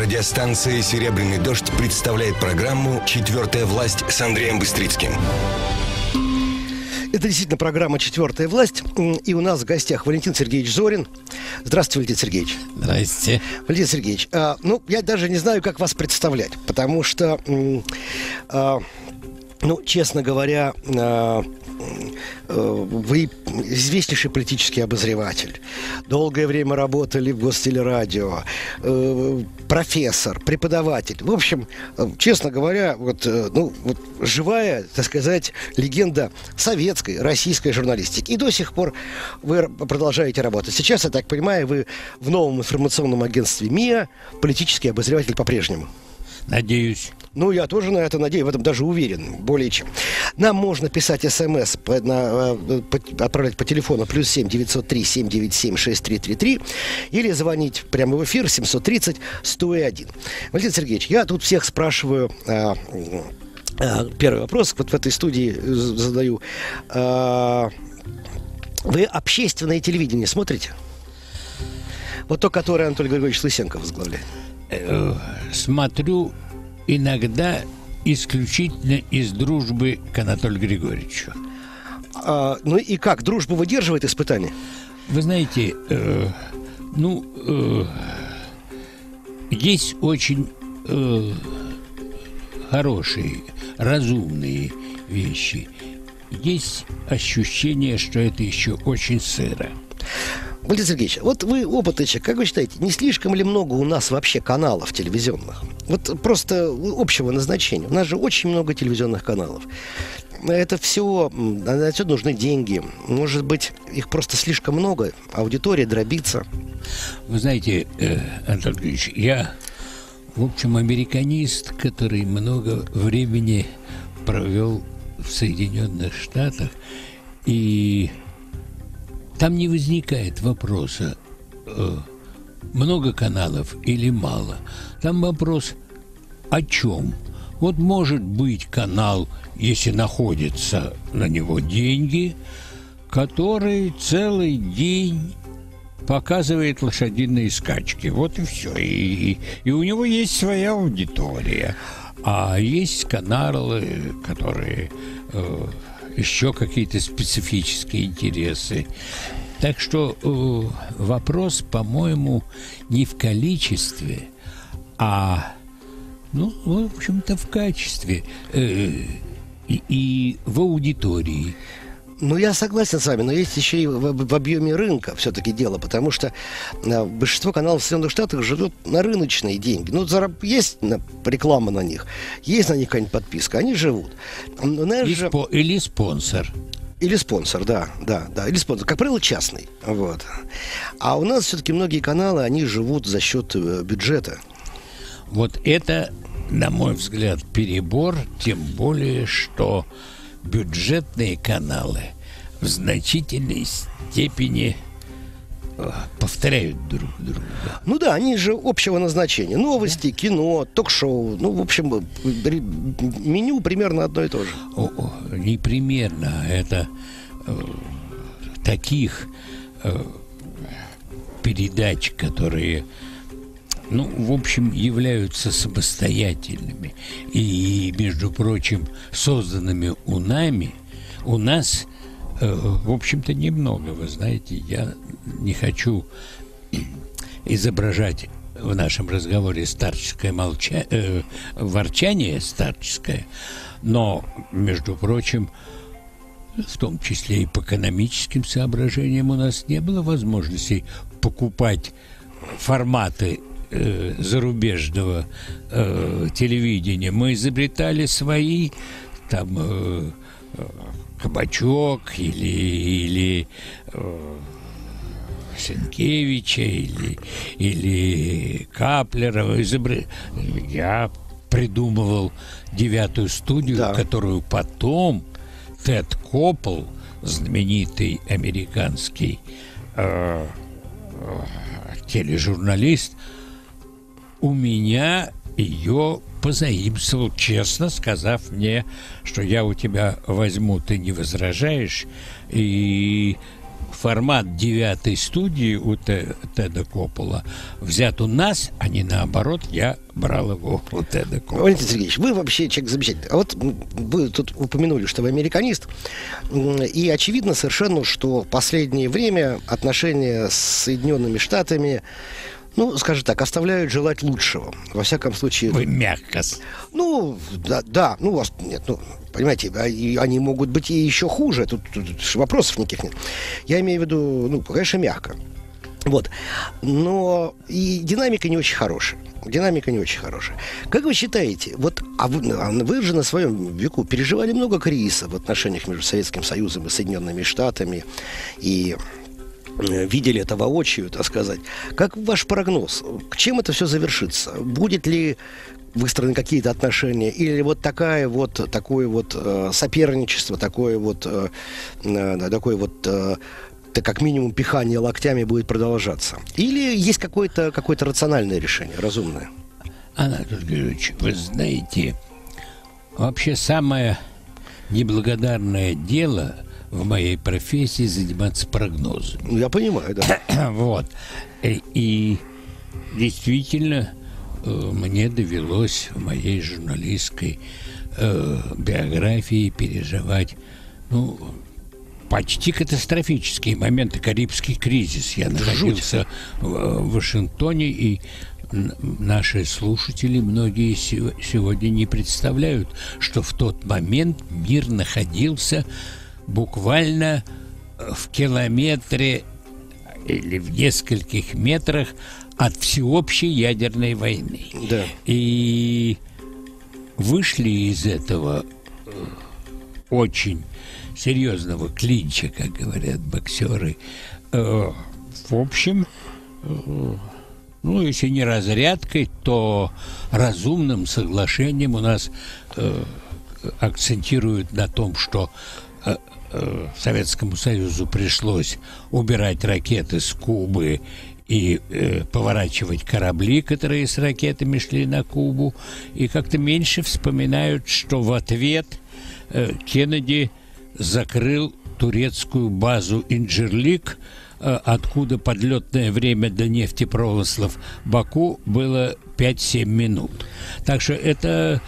Радиостанция «Серебряный дождь» представляет программу «Четвертая власть» с Андреем Быстрицким. Это действительно программа «Четвертая власть». И у нас в гостях Валентин Сергеевич Зорин. Здравствуйте, Валентин Сергеевич. Здрасте. Валентин Сергеевич, я даже не знаю, как вас представлять, потому что, честно говоря, вы известнейший политический обозреватель. Долгое время работали в Гостелерадио, профессор, преподаватель. В общем, честно говоря, живая, так сказать, легенда советской, российской журналистики. И до сих пор вы продолжаете работать. Сейчас, я так понимаю, вы в новом информационном агентстве МИА политический обозреватель по-прежнему. Надеюсь. Я тоже на это надеюсь, в этом даже уверен, более чем. Нам можно писать смс, отправлять по телефону +7 903 797 6333 или звонить прямо в эфир 730 101. Валентин Сергеевич, я тут всех спрашиваю, первый вопрос, вот в этой студии задаю. Вы общественное телевидение смотрите? Вот то, которое Анатолий Григорьевич Лысенко возглавляет. Смотрю иногда исключительно из дружбы к Анатолию Григорьевичу. И как? Дружба выдерживает испытания? Вы знаете, есть очень хорошие, разумные вещи. Есть ощущение, что это еще очень сыро. Валентин Сергеевич, вот вы опытный человек, как вы считаете, не слишком ли много у нас вообще каналов телевизионных? Вот просто общего назначения. У нас же очень много телевизионных каналов. Это все, на это нужны деньги. Может быть, их просто слишком много, аудитория дробится. Вы знаете, Антон Григорьевич, я, в общем, американист, который много времени провел в Соединенных Штатах, и там не возникает вопроса, много каналов или мало. Там вопрос о чем? Вот может быть канал, если находятся на него деньги, который целый день показывает лошадиные скачки. Вот и все. И у него есть своя аудитория. А есть каналы, которые еще какие-то специфические интересы. Так что вопрос, по-моему, не в количестве, а, в общем-то, в качестве и в аудитории. Я согласен с вами, но есть еще и в объеме рынка все-таки дело, потому что большинство каналов в Соединенных Штатах живут на рыночные деньги. Есть реклама на них, есть на них какая-нибудь подписка, они живут. Или спонсор. Или спонсор, да, или спонсор, как правило, частный. Вот. А у нас все-таки многие каналы, они живут за счет бюджета. Вот это, на мой взгляд, перебор, тем более, что бюджетные каналы в значительной степени повторяют друг друга. Они же общего назначения. Новости, кино, ток-шоу. В общем, меню примерно одно и то же. Не примерно. Это таких передач, которые, в общем, являются самостоятельными и, между прочим, созданными у нас, в общем-то, немного. Вы знаете, я не хочу изображать в нашем разговоре старческое ворчание старческое, но, между прочим, в том числе и по экономическим соображениям, у нас не было возможности покупать форматы зарубежного телевидения. Мы изобретали свои, там, Кабачок или Сенкевича или Каплера. Я придумывал 9-ю студию, да, которую потом Тед Коппл, знаменитый американский тележурналист, у меня ее позаимствовал, честно сказав мне, что я у тебя возьму, ты не возражаешь, и формат 9-й студии у Теда Коппола взят у нас, а не наоборот, я брал его у Теда Коппола. Валентин Сергеевич, вы вообще человек замечательный. А вот вы тут упомянули, что вы американист, и очевидно совершенно, что в последнее время отношения с Соединенными Штатами, ну, скажем так, оставляют желать лучшего. Во всяком случае... Вы мягко. Ну, да, ну, нет, ну, понимаете, они могут быть и еще хуже, тут вопросов никаких нет. Я имею в виду, ну, конечно, мягко. Вот. Но и динамика не очень хорошая. Как вы считаете, вот, вы же на своем веку переживали много кризисов в отношениях между Советским Союзом и Соединенными Штатами, и видели это воочию, так сказать. Как ваш прогноз? К чем это все завершится? Будет ли выстроены какие-то отношения? Или вот такое вот соперничество, такое вот как минимум пихание локтями будет продолжаться? Или есть какое-то рациональное решение, разумное? Анатолий Григорьевич, вы знаете, вообще самое неблагодарное дело в моей профессии заниматься прогнозом. Я понимаю, да. Вот. И действительно, мне довелось в моей журналистской биографии переживать, ну, почти катастрофические моменты. Карибский кризис. Я находился в Вашингтоне, и наши слушатели, многие сегодня не представляют, что в тот момент мир находился буквально в километре или в нескольких метрах от всеобщей ядерной войны. Да. И вышли из этого очень серьезного клинча, как говорят боксеры, в общем, ну, если не разрядкой, то разумным соглашением. У нас акцентируют на том, что Советскому Союзу пришлось убирать ракеты с Кубы и поворачивать корабли, которые с ракетами шли на Кубу, и как-то меньше вспоминают, что в ответ Кеннеди закрыл турецкую базу Инджирлик, откуда подлетное время до нефтепромыслов Баку было 5-7 минут. Так что это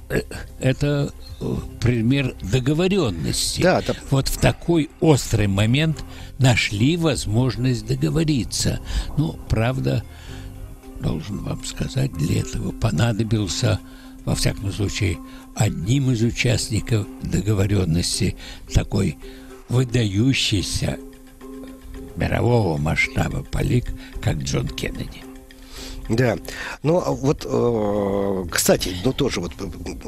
пример договоренности. Да, вот в такой острый момент нашли возможность договориться. Ну, правда, должен вам сказать, для этого понадобился, во всяком случае, одним из участников договоренности такой выдающийся мирового масштаба политик, как Джон Кеннеди. Да, ну вот, кстати, ну тоже вот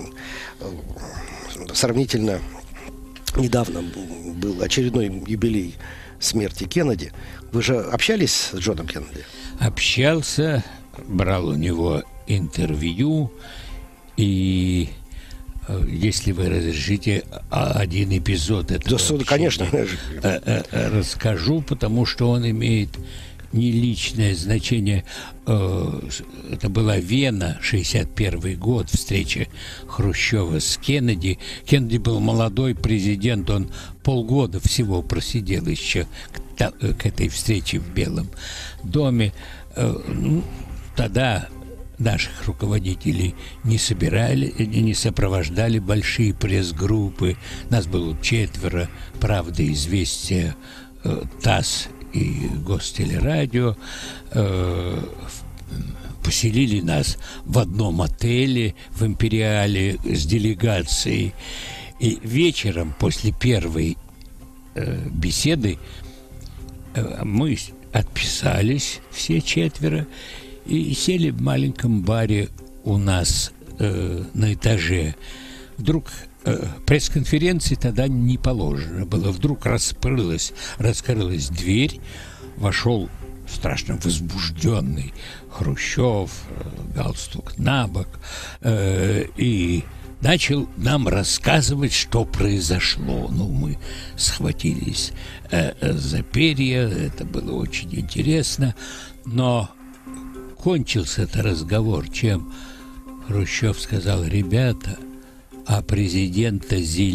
сравнительно недавно был очередной юбилей смерти Кеннеди. Вы же общались с Джоном Кеннеди? Общался, брал у него интервью, и если вы разрешите, один эпизод этого общения, конечно, расскажу, потому что он имеет не личное значение. Это была Вена, 61 год, встреча Хрущева с Кеннеди. Кеннеди был молодой президент, он полгода всего просидел еще к этой встрече в Белом доме. Тогда наших руководителей не сопровождали большие пресс-группы. Нас было 4: «Правда», «Известия», ТАСС и Гостелерадио. Поселили нас в одном отеле в Империале с делегацией. И вечером после первой беседы мы отписались все 4 и сели в маленьком баре у нас на этаже. Вдруг пресс-конференции тогда не положено было. Вдруг раскрылась дверь, вошел страшно возбужденный Хрущев, галстук на бок, и начал нам рассказывать, что произошло. Ну, мы схватились за перья, это было очень интересно, но кончился этот разговор, чем Хрущев сказал: ребята, а президента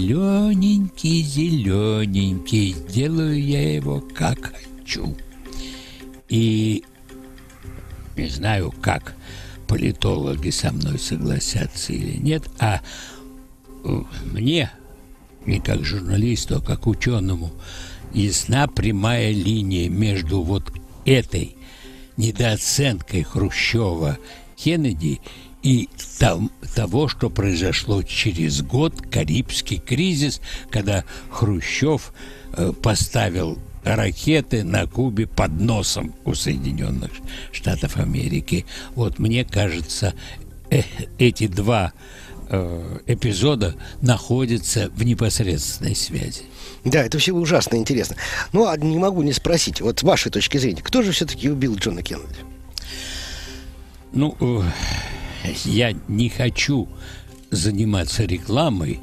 зелененький, сделаю я его как хочу. И не знаю, как политологи со мной согласятся или нет, а мне, не как журналисту, а как ученому, ясна прямая линия между вот этой недооценкой Хрущева Кеннеди и того, что произошло через год, Карибский кризис, когда Хрущев поставил ракеты на Кубе под носом у Соединенных Штатов Америки. Вот мне кажется, эти два эпизода находятся в непосредственной связи. Да, это все ужасно интересно. Ну, а не могу не спросить, вот с вашей точки зрения, кто же все-таки убил Джона Кеннеди? Ну, я не хочу заниматься рекламой,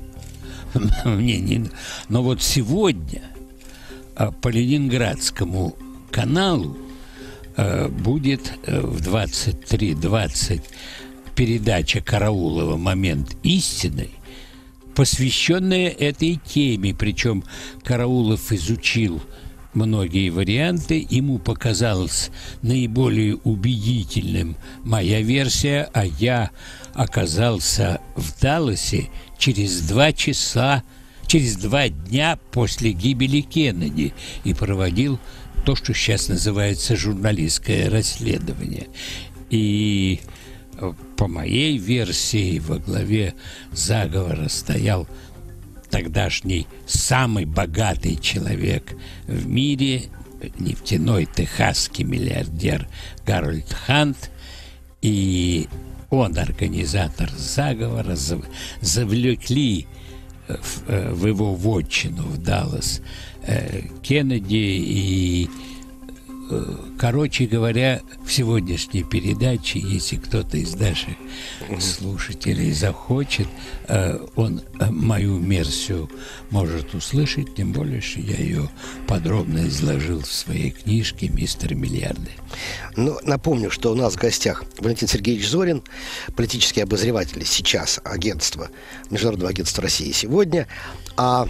но вот сегодня по Ленинградскому каналу будет в 23:20 передача Караулова «Момент истины», посвященная этой теме. Причем Караулов изучил многие варианты, ему показалась наиболее убедительным моя версия, а я оказался в Далласе через 2 дня после гибели Кеннеди и проводил то, что сейчас называется журналистское расследование. И по моей версии во главе заговора стоял тогдашний самый богатый человек в мире, нефтяной техасский миллиардер Гарольд Хант, и он организатор заговора, завлекли в его вотчину, в Даллас, Кеннеди. И, короче говоря, в сегодняшней передаче, если кто-то из наших слушателей захочет, он мою версию может услышать, тем более, что я ее подробно изложил в своей книжке «Мистер Миллиарды». Ну, напомню, что у нас в гостях Валентин Сергеевич Зорин, политический обозреватель сейчас агентства, Международного агентства России «Сегодня». А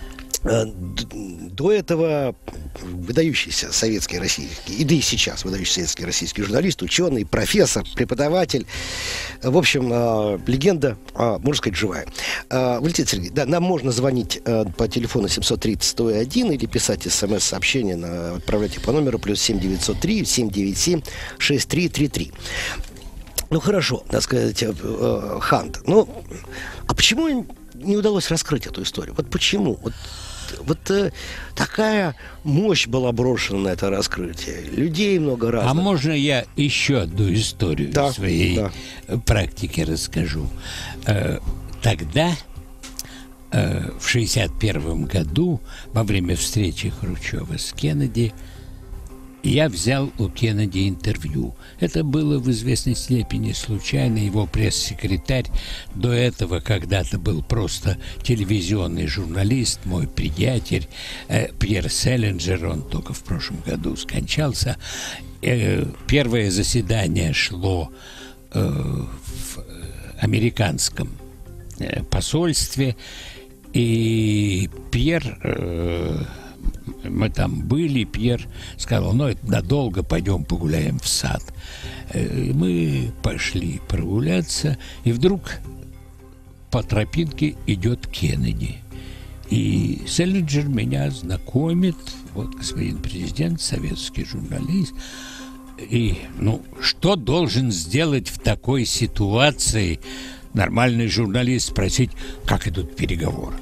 до этого выдающийся советский российский, и да и сейчас выдающийся советский российский журналист, ученый, профессор, преподаватель. В общем, легенда, можно сказать, живая. Валентин Сергеевич, да, нам можно звонить по телефону 730-101 или писать смс-сообщение, отправлять их по номеру +7 903 797 6333. Ну, хорошо, так сказать, Хант. Ну, а почему не удалось раскрыть эту историю? Вот почему? Вот такая мощь была брошена на это раскрытие. Людей много разных. А можно я еще одну историю своей практики расскажу? Тогда, в 1961 году, во время встречи Хрущева с Кеннеди, я взял у Кеннеди интервью. Это было в известной степени случайно. Его пресс-секретарь до этого когда-то был просто телевизионный журналист, мой приятель Пьер Селлинджер, он только в прошлом году скончался. Первое заседание шло в американском посольстве, и Пьер... Мы там были, Пьер сказал, ну, это надолго, пойдем погуляем в сад. Мы пошли прогуляться, и вдруг по тропинке идет Кеннеди. И Селлинджер меня знакомит, вот господин президент, советский журналист. И, ну, что должен сделать в такой ситуации нормальный журналист? Спросить, как идут переговоры.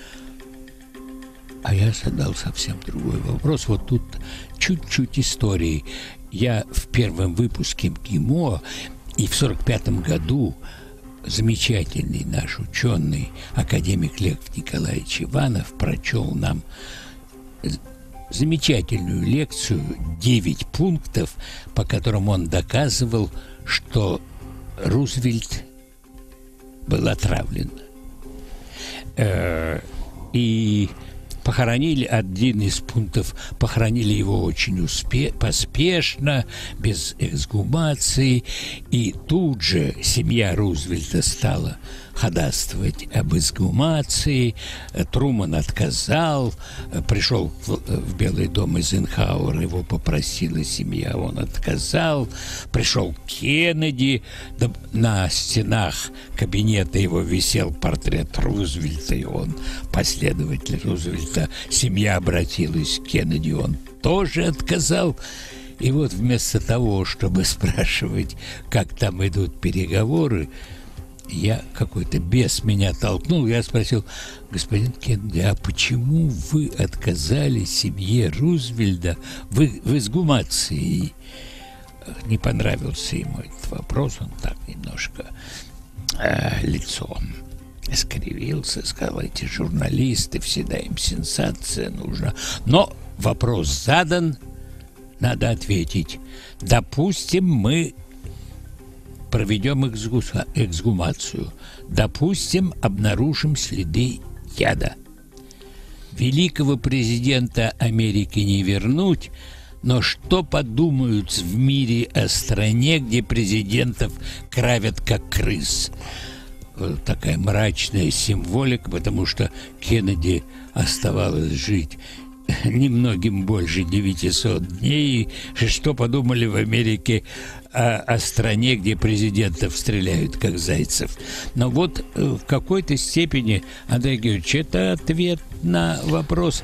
А я задал совсем другой вопрос. Вот тут чуть-чуть истории. Я в первом выпуске МГИМО, и в 1945 году замечательный наш ученый, академик Лев Николаевич Иванов, прочел нам замечательную лекцию, 9 пунктов, по которым он доказывал, что Рузвельт был отравлен. И Похоронили один из пунктов, похоронили его очень поспешно, без эксгумации, и тут же семья Рузвельта стала ходатайствовать об эксгумации. Труман отказал, пришел в Белый дом Эйзенхауэр, его попросила семья, он отказал. Пришел Кеннеди, на стенах кабинета его висел портрет Рузвельта, и он последователь Рузвельта. Семья обратилась к Кеннеди, он тоже отказал. И вот вместо того, чтобы спрашивать, как там идут переговоры, какой-то бес меня толкнул, я спросил: господин Кеннеди, а почему вы отказали семье Рузвельта в эксгумации? Не понравился ему этот вопрос, он так немножко лицом скривился, сказал: эти журналисты, всегда им сенсация нужна. Но вопрос задан, надо ответить. Допустим, мы проведем эксгумацию. Допустим, обнаружим следы яда. Великого президента Америки не вернуть, но что подумают в мире о стране, где президентов травят как крыс? Вот такая мрачная символика, потому что Кеннеди оставалось жить немногим больше 900 дней. Что подумали в Америке о стране, где президентов стреляют, как зайцев? Но вот в какой-то степени, Андрей Георгиевич, это ответ на вопрос.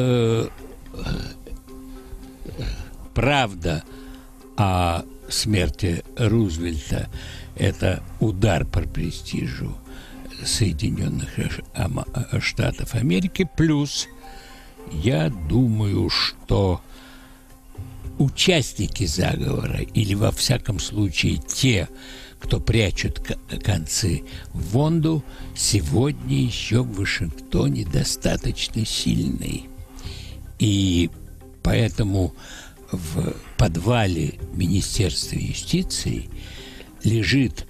Правда о смерти Рузвельта – это удар по престижу Соединенных Штатов Америки, плюс я думаю, что участники заговора, или во всяком случае те, кто прячут концы в вонду, сегодня еще в Вашингтоне достаточно сильные. И поэтому в подвале Министерства юстиции лежит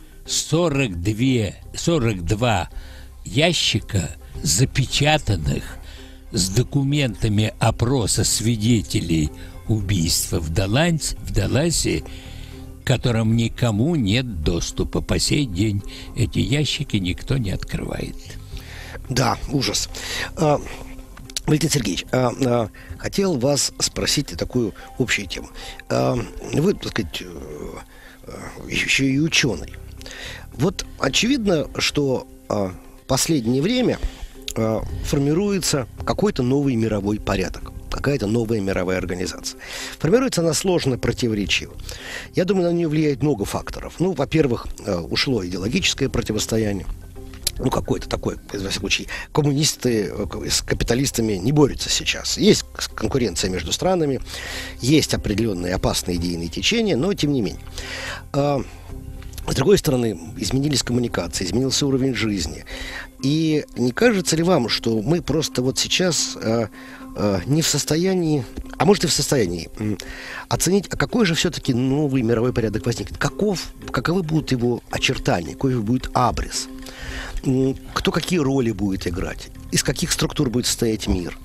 42 ящика, запечатанных, с документами опроса свидетелей убийства в Далласе, к которым никому нет доступа. По сей день эти ящики никто не открывает. Да, ужас. Валентин Сергеевич, хотел вас спросить такую общую тему. Вы, так сказать, еще и ученый. Вот очевидно, что в последнее время формируется какой-то новый мировой порядок, какая-то новая мировая организация. Формируется она сложно, противоречиво. Я думаю, на нее влияет много факторов. Ну, во-первых, ушло идеологическое противостояние. Ну, какой-то такой, во всяком случае, коммунисты с капиталистами не борются сейчас. Есть конкуренция между странами, есть определенные опасные идейные течения, но тем не менее. С другой стороны, изменились коммуникации, изменился уровень жизни. И не кажется ли вам, что мы просто вот сейчас не в состоянии, а может и в состоянии, оценить, а какой же все-таки новый мировой порядок возникнет? Каковы будут его очертания, какой будет абрис? Кто какие роли будет играть? Из каких структур будет состоять мир?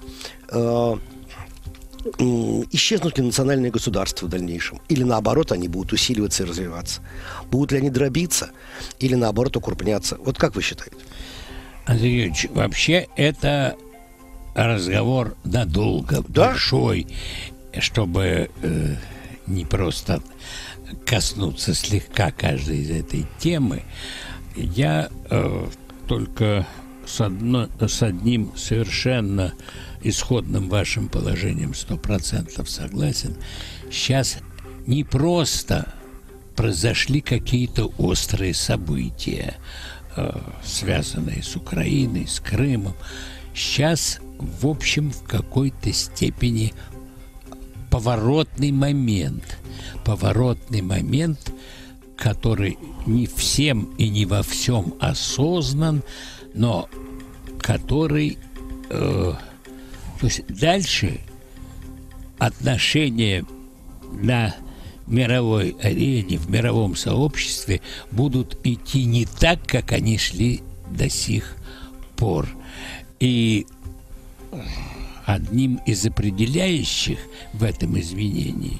Исчезнут ли национальные государства в дальнейшем? Или наоборот, они будут усиливаться и развиваться? Будут ли они дробиться? Или наоборот, укрупняться? Вот как вы считаете? Андрей Юрьевич, вообще это разговор надолго, да? Большой, чтобы не просто коснуться слегка каждой из этой темы. Я только с одним совершенно исходным вашим положением 100% согласен. Сейчас не просто произошли какие-то острые события, связанные с Украиной, с Крымом. Сейчас, в общем, в какой-то степени поворотный момент, который не всем и не во всем осознан, но который... То есть дальше отношения на мировой арене, в мировом сообществе будут идти не так, как они шли до сих пор. И одним из определяющих в этом изменении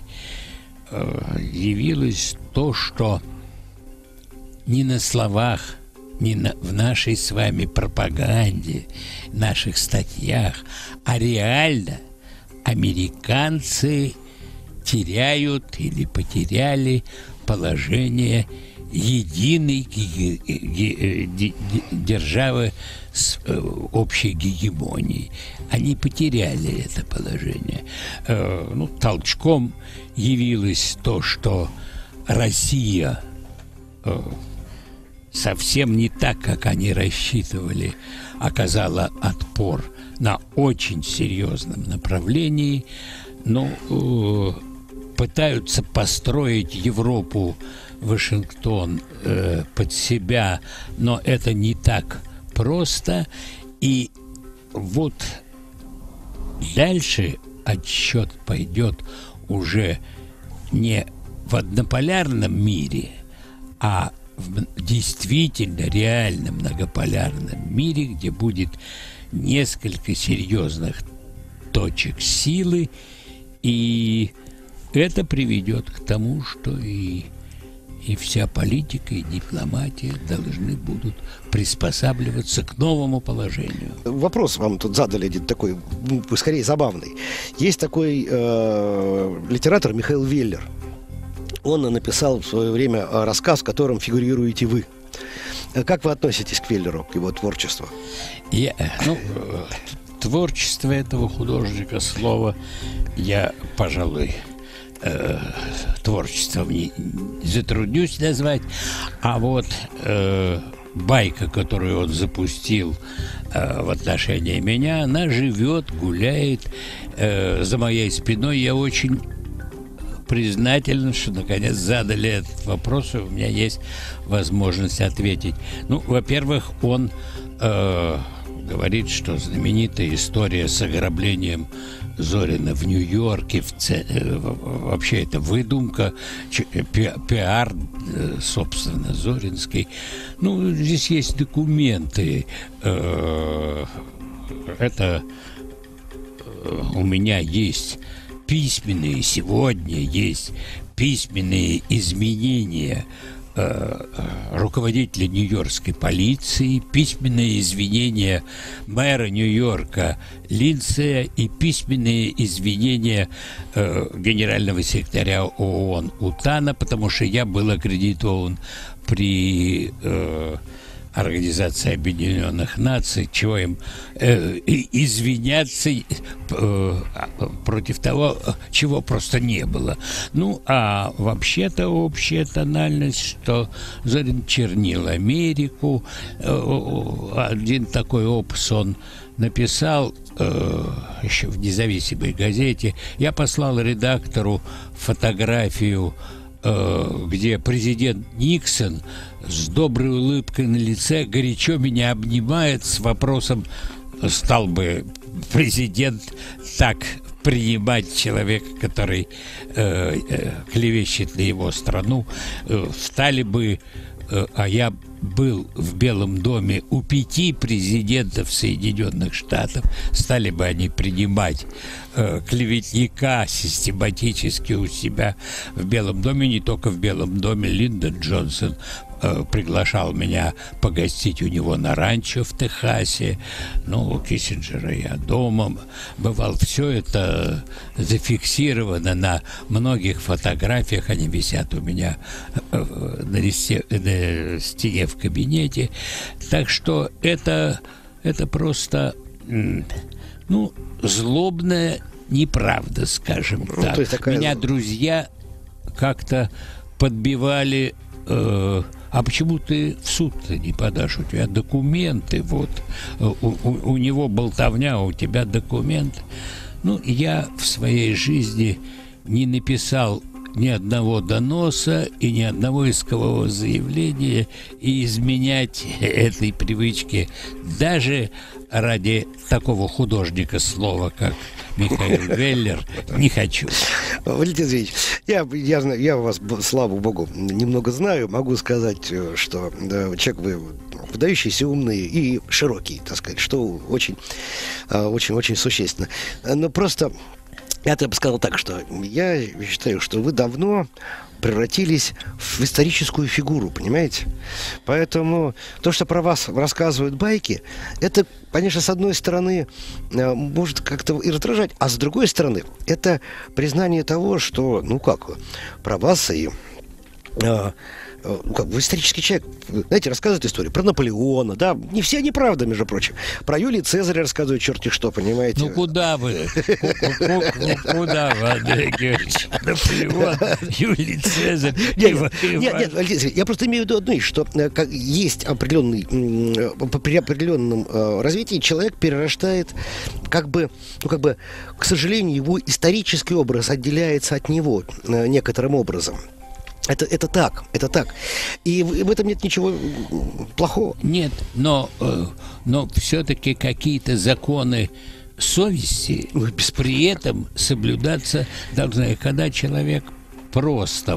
явилось то, что ни на словах, ни в нашей с вами пропаганде, наших статьях, а реально американцы теряют или потеряли положение единой державы с общей гегемонией. Они потеряли это положение. Толчком явилось то, что Россия совсем не так, как они рассчитывали, оказала отпор на очень серьезном направлении, но пытаются построить Европу, Вашингтон под себя, но это не так просто. И вот дальше отсчет пойдет уже не в однополярном мире, а в действительно реально многополярном мире, где будет несколько серьезных точек силы, и это приведет к тому, что и вся политика, и дипломатия должны будут приспосабливаться к новому положению. Вопрос вам тут задали один такой, скорее забавный. Есть такой литератор Михаил Веллер. Он написал в свое время рассказ, в котором фигурируете вы. Как вы относитесь к Веллеру, к его творчеству? Творчество этого художника, слово, я, пожалуй, творчеством не затруднюсь назвать, а вот байка, которую он запустил в отношении меня, она живет, гуляет за моей спиной. Я очень признателен, что наконец задали этот вопрос, и у меня есть возможность ответить. Во-первых, он говорит, что знаменитая история с ограблением Зорина в Нью-Йорке, вообще это выдумка, пиар, собственно, Зоринский. Здесь есть документы. Это у меня есть письменные, сегодня есть письменные изменения руководителя нью-йоркской полиции, письменные извинения мэра Нью-Йорка Линдсея и письменные извинения генерального секретаря ООН Утана, потому что я был аккредитован при Организации Объединенных Наций, чего им извиняться против того, чего просто не было. А вообще-то общая тональность, что Зорин чернил Америку. Один такой опус он написал еще в независимой газете. Я послал редактору фотографию, где президент Никсон с доброй улыбкой на лице горячо меня обнимает с вопросом, стал бы президент так принимать человека, который клевещет на его страну, стали бы, а я был в Белом доме у 5 президентов Соединенных Штатов, стали бы они принимать клеветника систематически у себя в Белом доме, не только в Белом доме. Линдон Джонсон приглашал меня погостить у него на ранчо в Техасе. У Киссинджера я дома бывал. Все это зафиксировано на многих фотографиях. Они висят у меня на стене в кабинете. Так что это просто злобная неправда, скажем так. Меня друзья как-то подбивали: а почему ты в суд-то не подашь? У тебя документы, у него болтовня, у тебя документ. Я в своей жизни не написал ни одного доноса и ни одного искового заявления, и изменять этой привычке даже ради такого художника слова, как Михаил Веллер, не хочу. Валентин Андреевич, я вас, слава богу, немного знаю. Могу сказать, что человек вы выдающийся, умный и широкий, так сказать, что очень существенно. Но просто я бы сказал так, что я считаю, что вы давно превратились в историческую фигуру, понимаете? Поэтому то, что про вас рассказывают байки, это, конечно, с одной стороны, может как-то и раздражать, а с другой стороны, это признание того, что, про вас и... вы исторический человек, знаете, рассказывает историю про Наполеона, да, не все они правда, между прочим. Про Юлия Цезаря рассказывают черти что, понимаете? Ну куда вы? Куда вы, Андрей Георгиевич? Наполеон, Юлий Цезарь. Нет, я просто имею в виду одно, что есть при определенном развитии человек перерастает, к сожалению, его исторический образ отделяется от него некоторым образом. Это так. И в этом нет ничего плохого. Нет, но все-таки какие-то законы совести при этом соблюдаться должны. Когда человек просто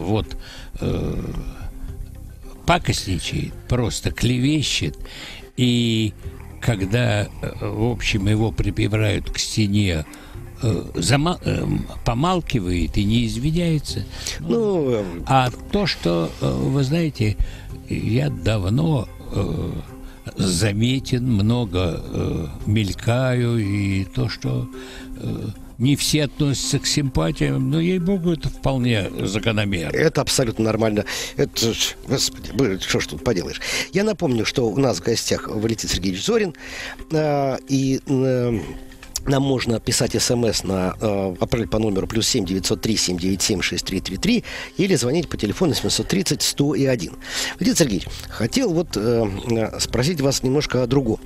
пакостничает, просто клевещет, и когда, в общем, его прибивают к стене, помалкивает и не извиняется. А то, что, вы знаете, я давно заметен, много мелькаю, и то, что не все относятся к симпатиям, но, ей-богу, это вполне закономерно. Это абсолютно нормально. Это, господи, что ж тут поделаешь. Я напомню, что у нас в гостях Валентин Сергеевич Зорин, и... Нам можно писать смс на апрель по номеру +7 903 797 6333 или звонить по телефону 730 101. Валентин Сергеевич, хотел спросить вас немножко о другом.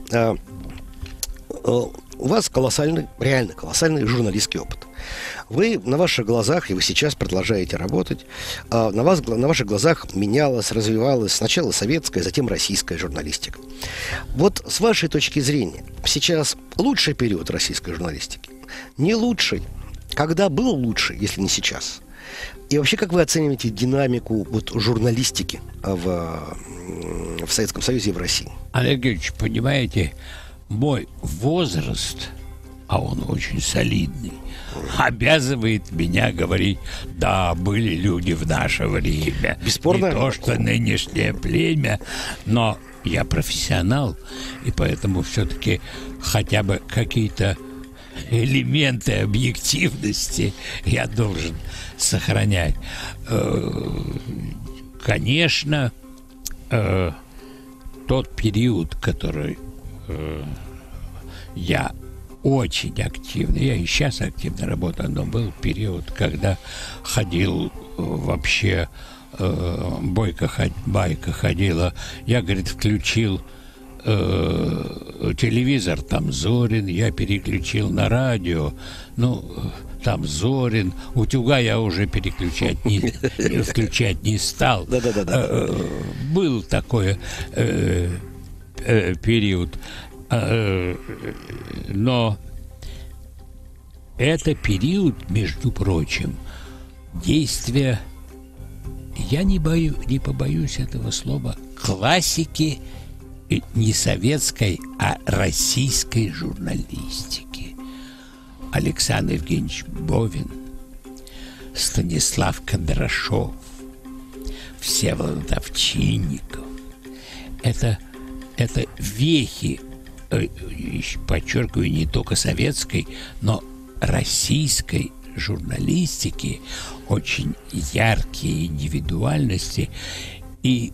У вас реально колоссальный журналистский опыт. Вы на ваших глазах, и вы сейчас продолжаете работать, на ваших глазах менялась, развивалась сначала советская, затем российская журналистика. Вот с вашей точки зрения, сейчас лучший период российской журналистики? Не лучший? Когда был лучший, если не сейчас? И вообще, как вы оцениваете динамику журналистики в Советском Союзе и в России? Олег Георгиевич, понимаете, мой возраст, а он очень солидный, обязывает меня говорить: да, были люди в наше время. Бесспорно. Не то, что нынешнее племя, но я профессионал, и поэтому все-таки хотя бы какие-то элементы объективности я должен сохранять. Конечно, тот период, который я очень активно, я и сейчас активно работаю, но был период, когда ходил вообще, байка ходила, я, говорит, включил телевизор, там Зорин, я переключил на радио, там Зорин, утюга я уже включать не стал. Был такой период. Но это период, между прочим, действия, я не побоюсь этого слова, классики не советской, а российской журналистики. Александр Евгеньевич Бовин, Станислав Кондрашов, Всеволод Овчинников. Это вехи, подчеркиваю, не только советской, но российской журналистики, очень яркие индивидуальности. И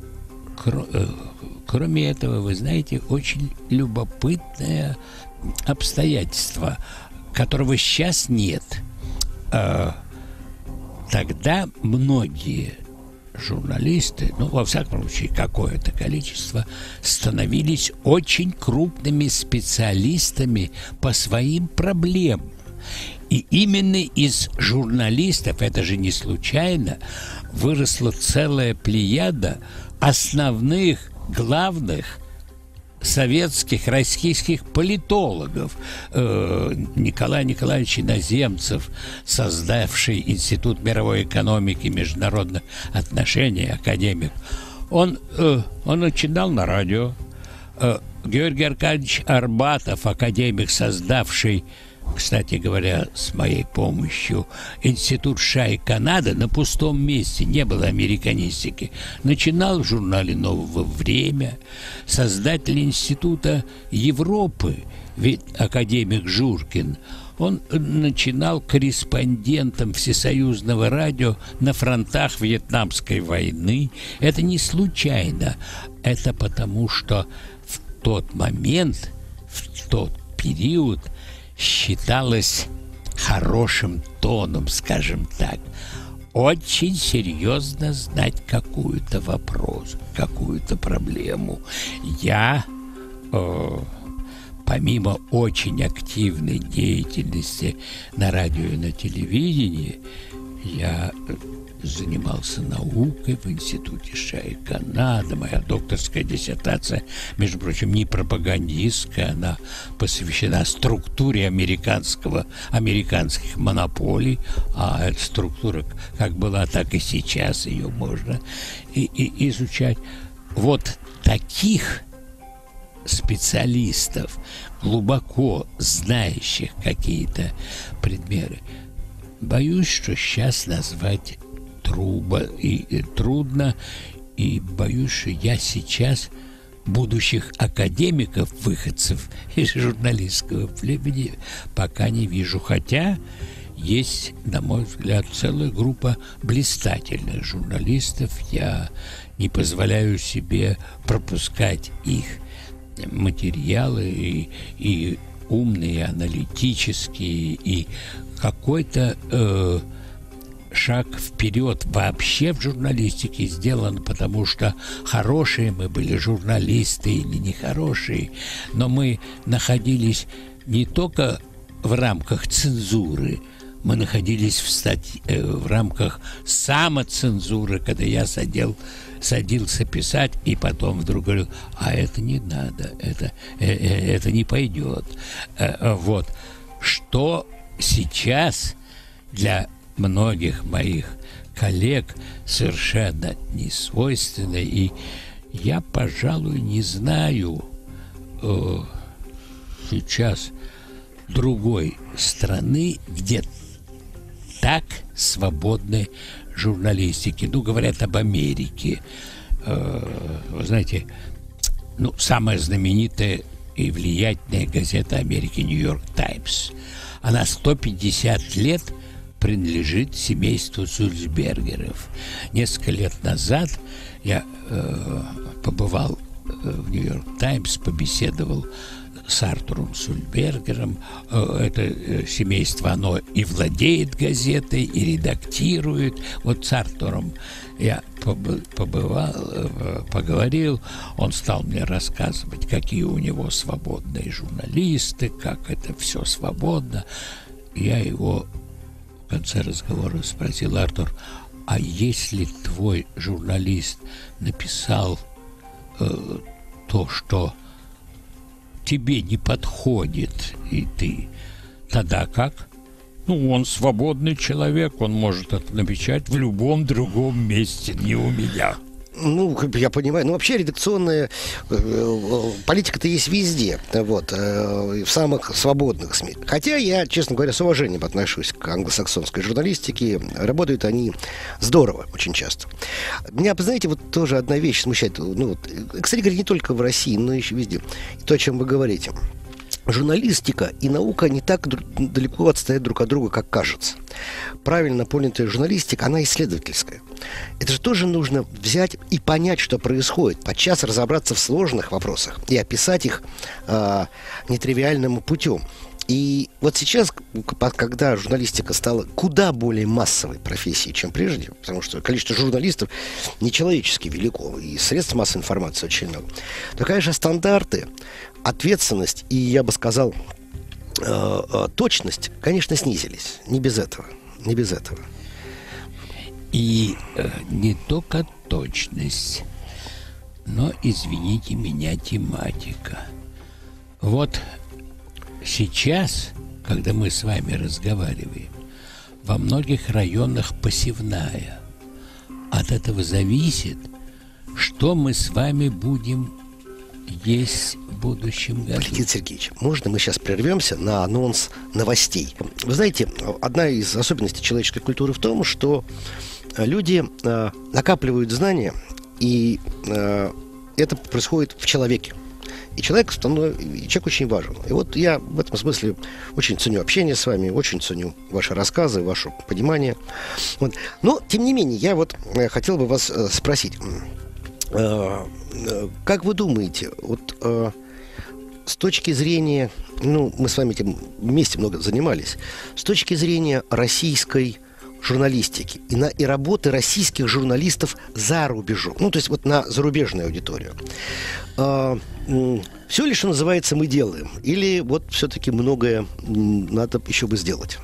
кроме этого, вы знаете, очень любопытное обстоятельство, которого сейчас нет. Тогда многие журналисты, во всяком случае, какое-то количество, становились очень крупными специалистами по своим проблемам. И именно из журналистов, это же не случайно, выросла целая плеяда основных, главных советских, российских политологов. Николай Николаевич Иноземцев, создавший Институт мировой экономики и международных отношений, академик, он начинал на радио. Георгий Аркадьевич Арбатов, академик, создавший, кстати говоря, с моей помощью, Институт США и Канады, на пустом месте, не было американистики. Начинал в журнале «Новое время», создатель Института Европы, академик Журкин. Он начинал корреспондентом Всесоюзного радио на фронтах Вьетнамской войны. Это не случайно. Это потому, что в тот момент, в тот период считалось хорошим тоном, скажем так, очень серьезно знать какую-то вопрос, какую-то проблему. Я, помимо очень активной деятельности на радио и на телевидении, я занимался наукой в Институте США и Канады. Моя докторская диссертация, между прочим, не пропагандистская, она посвящена структуре американских монополий, а эта структура как была, так и сейчас ее можно и изучать. Вот таких специалистов, глубоко знающих какие-то предметы, боюсь, что сейчас назвать трудно, и боюсь, что я сейчас будущих академиков, выходцев из журналистского племени пока не вижу. Хотя есть, на мой взгляд, целая группа блистательных журналистов. Я не позволяю себе пропускать их материалы и умные, аналитические, и какой-то шаг вперед вообще в журналистике сделан, потому что хорошие мы были журналисты или нехорошие, но мы находились не только в рамках цензуры, мы находились в рамках самоцензуры, когда я садился писать, и потом вдруг говорил: а это не надо, это не пойдет. Вот. Что сейчас для многих моих коллег совершенно не свойственно, и я, пожалуй, не знаю сейчас другой страны, где так свободны журналистики. Ну, говорят об Америке. Вы знаете, самая знаменитая и влиятельная газета Америки «Нью-Йорк Таймс». Она 150 лет принадлежит семейству Сульцбергеров. Несколько лет назад я побывал в «Нью-Йорк Таймс», побеседовал с Артуром Сульцбергером. Это семейство, оно и владеет газетой, и редактирует. Вот с Артуром я побывал, поговорил. Он стал мне рассказывать, какие у него свободные журналисты, как это все свободно. Я его в конце разговора спросил: Артур, а если твой журналист написал то, что тебе не подходит, и ты, тогда как? Он свободный человек, он может это напечатать в любом другом месте, не у меня. Я понимаю. Вообще редакционная политика-то есть везде, в самых свободных СМИ. Хотя я, честно говоря, с уважением отношусь к англосаксонской журналистике. Работают они здорово очень часто. Меня, знаете, тоже одна вещь смущает. Кстати говоря, не только в России, но еще везде. То, о чем вы говорите. Журналистика и наука не так далеко отстоят друг от друга, как кажется. Правильно понятая журналистика, она исследовательская. Это же тоже нужно взять и понять, что происходит, подчас разобраться в сложных вопросах и описать их нетривиальным путем. И вот сейчас, когда журналистика стала куда более массовой профессией, чем прежде, потому что количество журналистов нечеловечески велико, и средств массовой информации очень много, то, конечно, стандарты, ответственность и, я бы сказал, точность, конечно, снизились. Не без этого. Не без этого. И не только точность, но, извините меня, тематика. Вот сейчас, когда мы с вами разговариваем, во многих районах посевная. От этого зависит, что мы с вами будем есть в будущем году. Валентин Сергеевич, можно мы сейчас прервемся на анонс новостей? Вы знаете, одна из особенностей человеческой культуры в том, что люди накапливают знания, и это происходит в человеке. И человек очень важен. И вот я в этом смысле очень ценю общение с вами, очень ценю ваши рассказы, ваше понимание. Вот. Но, тем не менее, я вот хотел бы вас спросить, как вы думаете, вот с точки зрения, мы с вами этим вместе много занимались, с точки зрения российской журналистики и работы российских журналистов за рубежом, то есть вот на зарубежную аудиторию, все ли, что называется, мы делаем? Или вот все-таки многое надо еще бы сделать?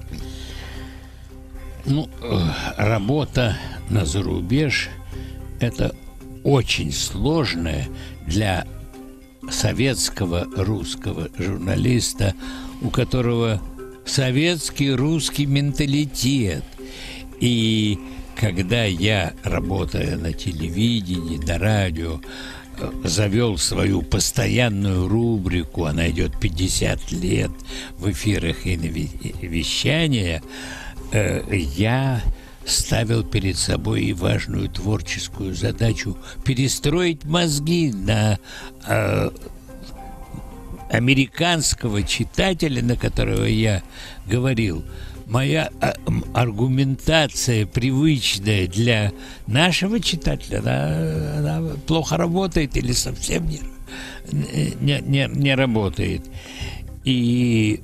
Работа на зарубеж – это очень сложная для советского русского журналиста, у которого советский русский менталитет. И когда я, работая на телевидении, на радио, завел свою постоянную рубрику, она идет 50 лет в эфирах и на вещания, я ставил перед собой и важную творческую задачу перестроить мозги на американского читателя, на которого я говорил. Моя аргументация, привычная для нашего читателя, она плохо работает или совсем не работает. И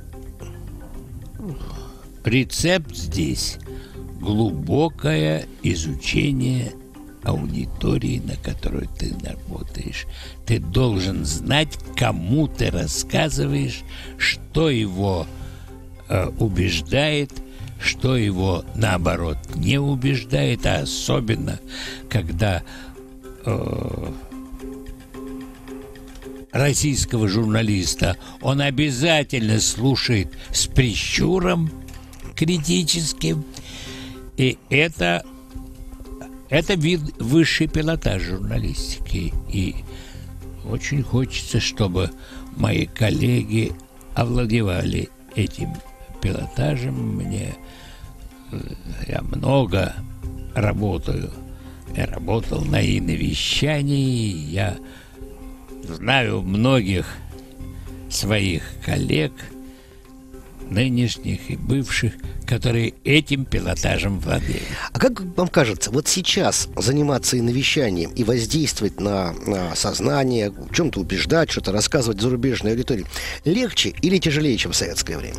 рецепт здесь – глубокое изучение аудитории, на которую ты работаешь. Ты должен знать, кому ты рассказываешь, что его убеждает, что его, наоборот, не убеждает, а особенно, когда российского журналиста он обязательно слушает с прищуром критическим, и это вид высший пилотаж журналистики. И очень хочется, чтобы мои коллеги овладевали этим пилотажем. Я много работаю. Я работал на иновещании. Я знаю многих своих коллег, нынешних и бывших, которые этим пилотажем владеют. А как вам кажется, вот сейчас заниматься иновещанием и воздействовать на сознание, в чем-то убеждать, что-то рассказывать зарубежной аудитории легче или тяжелее, чем в советское время?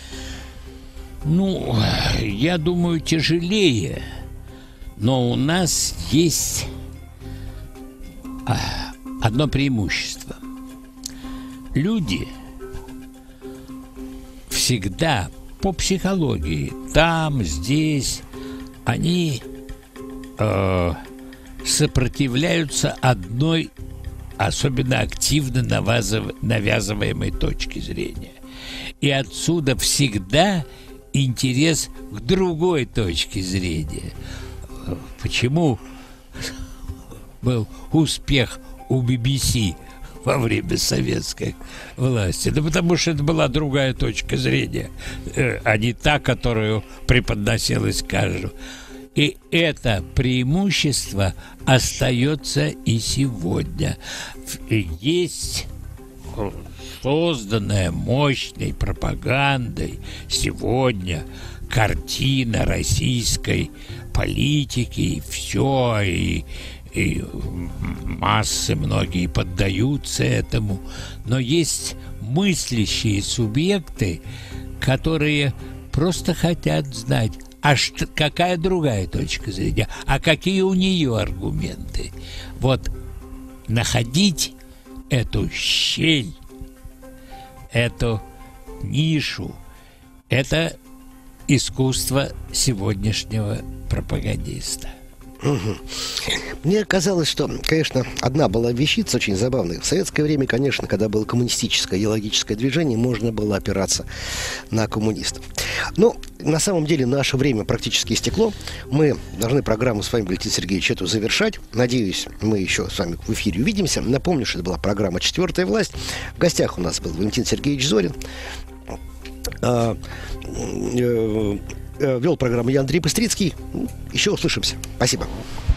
Я думаю, тяжелее. Но у нас есть одно преимущество. Люди всегда по психологии, там, здесь, они сопротивляются одной особенно активно навязываемой точке зрения. И отсюда всегда интерес к другой точке зрения. Почему был успех у BBC во время советской власти? Да потому что это была другая точка зрения, а не та, которую преподносилась каждому. И это преимущество остается и сегодня. Есть созданная мощной пропагандой сегодня картина российской политики, и все, и массы многие поддаются этому. Но есть мыслящие субъекты, которые просто хотят знать, какая другая точка зрения, а какие у нее аргументы. Вот находить эту щель, эту нишу. Это искусство сегодняшнего пропагандиста. Угу. Мне казалось, что, конечно, одна была вещица очень забавная. В советское время, конечно, когда было коммунистическое идеологическое движение, можно было опираться на коммунистов. Но на самом деле наше время практически истекло. Мы должны программу с вами, Валентин Сергеевич, эту завершать. Надеюсь, мы еще с вами в эфире увидимся. Напомню, что это была программа «Четвертая власть». В гостях у нас был Валентин Сергеевич Зорин. Вел программу я, Андрей Быстрицкий. Еще услышимся. Спасибо.